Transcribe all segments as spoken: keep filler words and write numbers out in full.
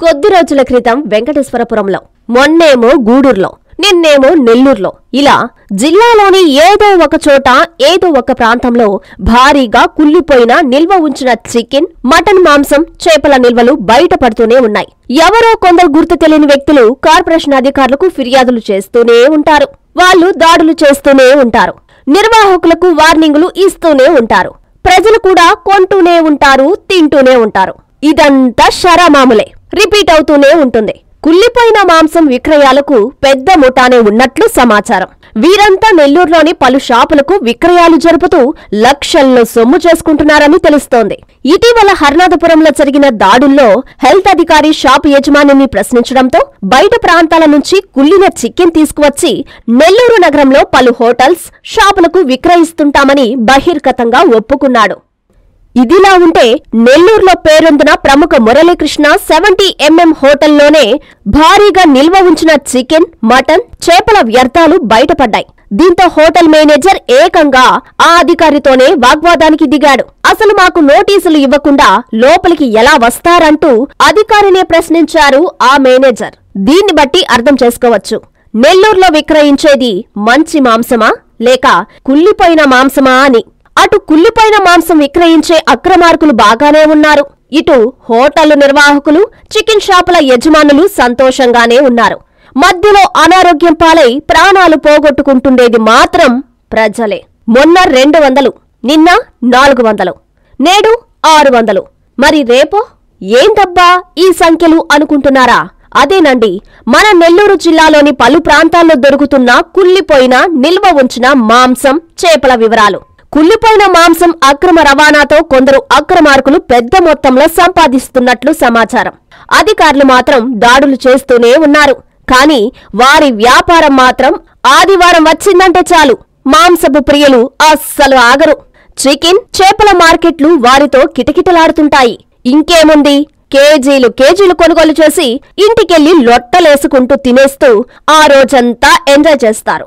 కొద్ది రోజుల క్రితం వెంకటేశ్వరపురంలో, మొన్నేమో గూడూరులో, నిన్నేమో నెల్లూరులో, ఇలా జిల్లాలోని ఏదో ఒక చోట ఏదో ఒక ప్రాంతంలో భారీగా కుళ్లిపోయిన నిల్వ ఉంచిన చికెన్, మటన్ మాంసం, చేపల నిల్వలు బయటపడుతూనే ఉన్నాయి. ఎవరో కొందరు గుర్తు తెలియని వ్యక్తులు కార్పొరేషన్ అధికారులకు ఫిర్యాదులు చేస్తూనే ఉంటారు. వాళ్లు దాడులు చేస్తూనే ఉంటారు. నిర్వాహకులకు వార్నింగులు ఇస్తూనే ఉంటారు. ప్రజలు కూడా కొంటూనే ఉంటారు, తింటూనే ఉంటారు. ఇదంతా షరామాములే, రిపీట్ అవుతూనే ఉంటుంది. కుళ్లిపోయిన మాంసం విక్రయాలకు పెద్ద ముఠానే ఉన్నట్లు సమాచారం. వీరంతా నెల్లూరులోని పలు షాపులకు విక్రయాలు జరుపుతూ లక్షల్లో సొమ్ము చేసుకుంటున్నారని తెలుస్తోంది. ఇటీవల హర్నాథపురంలో జరిగిన దాడుల్లో హెల్త్ అధికారి షాపు యజమానిని ప్రశ్నించడంతో బయట ప్రాంతాల నుంచి కుళ్లిన చికెన్ తీసుకువచ్చి నెల్లూరు నగరంలో పలు హోటల్స్, షాపులకు విక్రయిస్తుంటామని బహిర్గతంగా ఒప్పుకున్నాడు. ఇదిలా ఉంటే నెల్లూరులో పేరొందిన ప్రముఖ మురళీకృష్ణ సెవెంటీ ఎంఎం హోటల్లోనే భారీగా నిల్వ ఉంచిన చికెన్, మటన్, చేపల వ్యర్థాలు బయటపడ్డాయి. దీంతో హోటల్ మేనేజర్ ఏకంగా ఆ అధికారితోనే వాగ్వాదానికి దిగాడు. అసలు మాకు నోటీసులు ఇవ్వకుండా లోపలికి ఎలా వస్తారంటూ అధికారినే ప్రశ్నించారు ఆ మేనేజర్. దీన్ని బట్టి అర్థం చేసుకోవచ్చు, నెల్లూరులో విక్రయించేది మంచి మాంసమా లేక కుళ్లిపోయిన మాంసమా అని. అటు కుళ్లిపోయిన మాంసం విక్రయించే అక్రమార్కులు బాగానే ఉన్నారు, ఇటు హోటళ్లు నిర్వాహకులు, చికెన్ షాపుల యజమానులు సంతోషంగానే ఉన్నారు. మధ్యలో అనారోగ్యం పాలై ప్రాణాలు పోగొట్టుకుంటుండేది మాత్రం ప్రజలే. మొన్న రెండు వందలు, నిన్న నాలుగు వందలు, నేడు ఆరు వందలు. మరి రేపో ఏందబ్బా ఈ సంఖ్యలు అనుకుంటున్నారా? అదేనండి మన నెల్లూరు జిల్లాలోని పలు ప్రాంతాల్లో దొరుకుతున్న కుళ్లిపోయిన, నిల్వ ఉంచిన మాంసం, చేపల వివరాలు. కుళ్లిపోయిన మాంసం అక్రమ రవాణాతో కొందరు అక్రమార్కులు పెద్ద మొత్తంలో సంపాదిస్తున్నట్లు సమాచారం. అధికారులు మాత్రం దాడులు చేస్తూనే ఉన్నారు. కానీ వారి వ్యాపారం మాత్రం ఆదివారం వచ్చిందంటే చాలు మాంసపు ప్రియులు అస్సలు ఆగరు. చికెన్, చేపల మార్కెట్లు వారితో కిటకిటలాడుతుంటాయి. ఇంకేముంది, కేజీలు కేజీలు కొనుగోలు చేసి ఇంటికెళ్లి లొట్టలేసుకుంటూ తినేస్తూ ఆ రోజంతా ఎంజాయ్ చేస్తారు.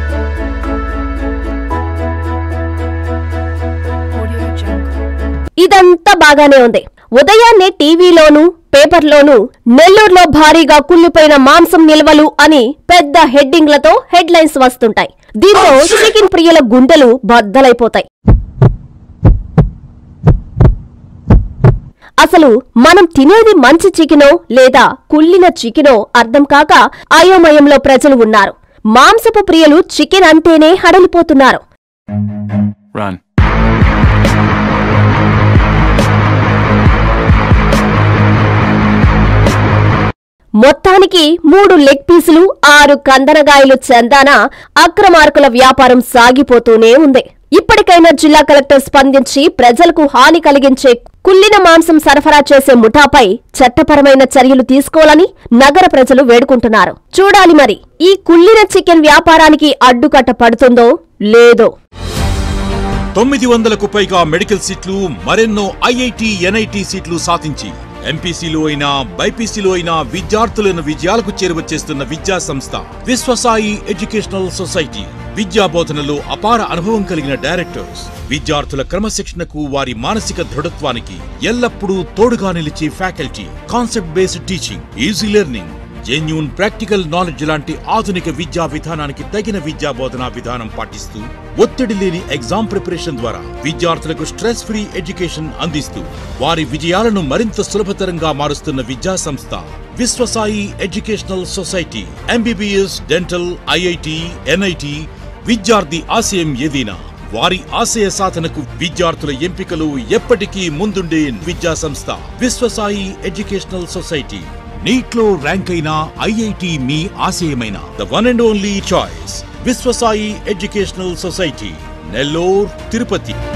ఇదంతా బాగానే ఉంది. ఉదయాన్నే టీవీలోనూ, పేపర్లోనూ నెల్లూరులో భారీగా కుళ్లిపోయిన మాంసం నిల్వలు అని పెద్ద హెడ్డింగ్లతో హెడ్లైన్స్ వస్తుంటాయి. దీంతో చికెన్ ప్రియుల గుండెలు బద్దలైపోతాయి. అసలు మనం తినేది మంచి చికెనో లేదా కుళ్లిన చికెనో అర్థం కాక అయోమయంలో ప్రజలు ఉన్నారు. మాంసపు ప్రియులు చికెన్ అంటేనే హడలిపోతున్నారు. మొత్తానికి మూడు లెగ్ పీసులు, ఆరు కందనగాయలు చందాన అక్రమార్కుల వ్యాపారం సాగిపోతూనే ఉంది. ఇప్పటికైనా జిల్లా కలెక్టర్ స్పందించి ప్రజలకు హాని కలిగించే కుళ్లిన మాంసం సరఫరా చేసే ముఠాపై చట్టపరమైన చర్యలు తీసుకోవాలని నగర ప్రజలు వేడుకుంటున్నారు. చూడాలి మరి ఈ కుళ్లిన చికెన్ వ్యాపారానికి అడ్డుకట్ట పడుతుందో లేదో. తొమ్మిది వందలకు పైగా మెడికల్ సీట్లు, మరెన్నో ఐఐటి, ఎన్ఐటి సీట్లు సాధించి ఎంపీసీలో అయినా, బైపీసీలో అయినా విద్యార్థులను విజయాలకు చేరువచేస్తున్న విద్యా సంస్థ విశ్వసాయి ఎడ్యుకేషనల్ సొసైటీ. విద్యా బోధనలో అపార అనుభవం కలిగిన డైరెక్టర్స్ విద్యార్థుల క్రమశిక్షణకు, వారి మానసిక దృఢత్వానికి ఎల్లప్పుడూ తోడుగా నిలిచే faculty, concept based teaching, easy learning, genuine practical knowledge లాంటి ఆధునిక విద్యా విధానానికి తగిన విద్యా బోధనా విధానం పాటిస్తూ ఒత్తిడి లేని ఎగ్జామ్ ప్రిపరేషన్ ద్వారా విద్యార్థులకు స్ట్రెస్ ఫ్రీ ఎడ్యుకేషన్ అందిస్తూ వారి విజయాలను మరింత సులభతరంగా మారుస్తున్న విద్యా సంస్థ Vishwasai educational society. MBBS, dental, IIT, NIT విద్యార్థి ఆశయం ఏదైనా వారి ఆశయ సాధనకు విద్యార్థుల ఎంపికలు ఎప్పటికీ ముందుండే విద్యా సంస్థ విశ్వసాయి ఎడ్యుకేషనల్ సొసైటీ. నీట్లో ర్యాంక్ అయిన ఐఐటి మీ ఆశయమైన the one and only choice Vishwasai educational society, Nellore, Tirupati.